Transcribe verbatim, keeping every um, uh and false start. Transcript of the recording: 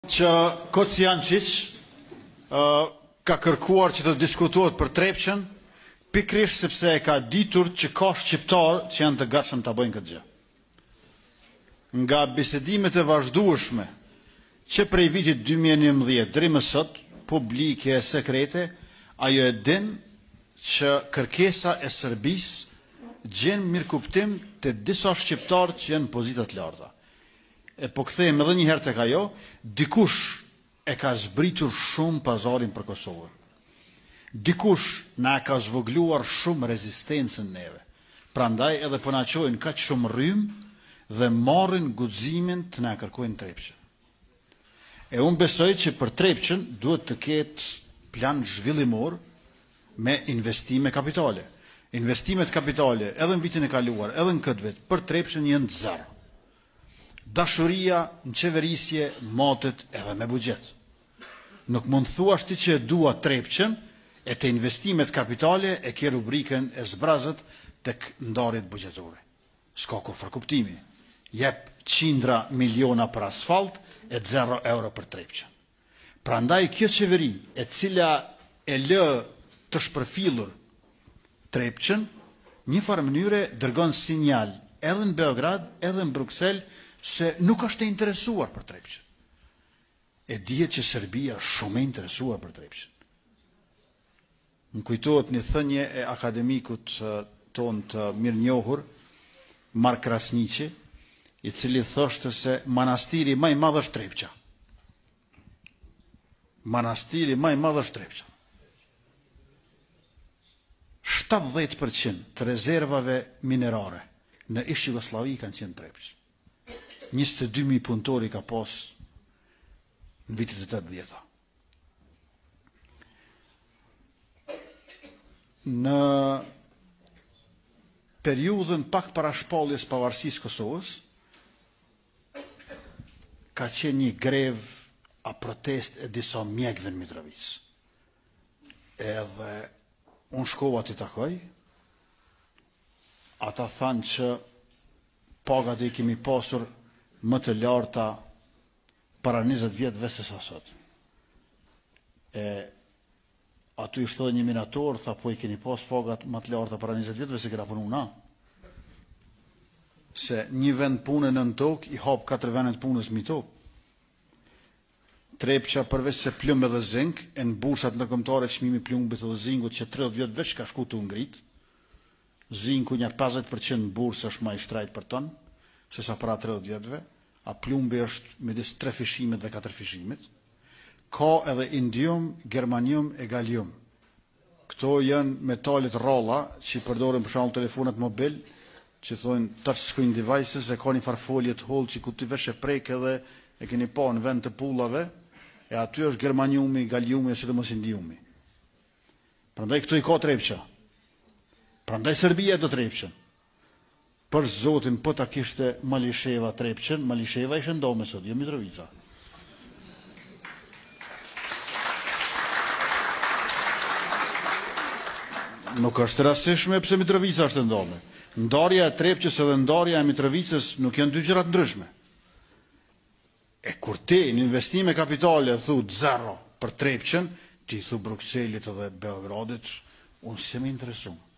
që Kocijančić uh, ka kërkuar që të diskutohet për Trepçën, pikrisht sepse e ka ditur që ka shqiptar që janë të gatshëm ta bëjnë këtë gjë. Nga bisedimet e vazhdueshme që prej vitit dy mijë e njëmbëdhjetë deri më sot, publike e sekrete, ajo e din që kërkesa e Serbisë gjen mirëkuptim të disa shqiptar që janë në pozita të larta. E po kthehemi edhe një herë tek ajo, dikush e ka zbritur shumë pazarin për Kosovën. Dikush na ka zvogluar shumë rezistencën neve. Prandaj edhe po na çojnë kaq shumë rrym dhe marrin guximin të na kërkojnë Trepçën. E unë besoj që për Trepçën duhet të ketë plan zhvillimor me investime kapitale. Investimet kapitale edhe në vitin e kaluar, edhe në këtë vit, për Trepçën janë zero. Dashuria në qeverisje matet edhe me buxhet. Nuk mund thuash ti që e dua Trepçën e të investimet kapitale e ke rubrikën e zbrazët tek ndarjet buxhetore. S'ka kur kuptimi. Jep qindra miliona për asfalt e zero euro për Trepçën. Prandaj kjo qeveri e cila e lë të shpërfillur Trepçën, një farë mënyre dërgon sinjal edhe në Beograd, edhe në Bruksel, se nuk është e interesuar për Trepçën. E dihet që Serbia shumë e interesuar për Trepçën. Më kujtohet një thënie e akademikut ton të mirënjohur, Mark Krasniqi, i cili thoshte se manastiri më i madh është Trepça. Manastiri më i madh është Trepça. shtatëdhjetë përqind të rezervave minerare në ish Jugosllavi kanë qenë Trepçë. njëzet e dy mijë punëtori ka pas në vitet e tetëdhjetë. Në periudhën pak para shpalljes pavarësisë Kosovës, ka qenë një grev a protest e disa mjekëve në Mitrovic. Edhe unë shkova t'i takoj, ata thanë që pagat i kemi pasur më të larta para njëzet vjetëve se sa sot. E aty ishte edhe një minator, tha po i keni pas pagat më të larta para njëzet vjetëve se kena punu na. Se një vend punën në tokë i hap katër vendet punës mi tokë. Trepça përveç se plumb edhe zink, e në bursat ndërkombëtare çmimi i plumbit edhe zinkut që tridhjetë vjet veç ka shku të ngrit. Zinku një pesëdhjetë përqind në bursë është më i shtrejt për ton, se sa para tridhjetë vjetëve, a plumbi është midis tre fishimet dhe katër fishimit. Ka edhe indium, germanium e gallium. Këto janë metalet rralla që i përdoren për shembull telefonat mobil, që thonë touch screen devices, e ka një farfolje të hollë që ku ti vesh e prek edhe e keni pa në vend të pullave, e aty është germaniumi, galliumi e sidomos indiumi. Prandaj këto i ka Trepça. Prandaj Serbia do Trepçën. Për zotin, po ta kishte Malisheva Trepçën, Malisheva ishte ndome sot, jo Mitrovica. Nuk është rastishme pse Mitrovica është ndome. Ndarja e Trepçës edhe ndarja e Mitrovicës nuk janë dy gjëra të ndryshme. E kur ti në investime kapitale thu zero për Trepçën, ti thu Brukselit edhe Beogradit, unë se më interesum.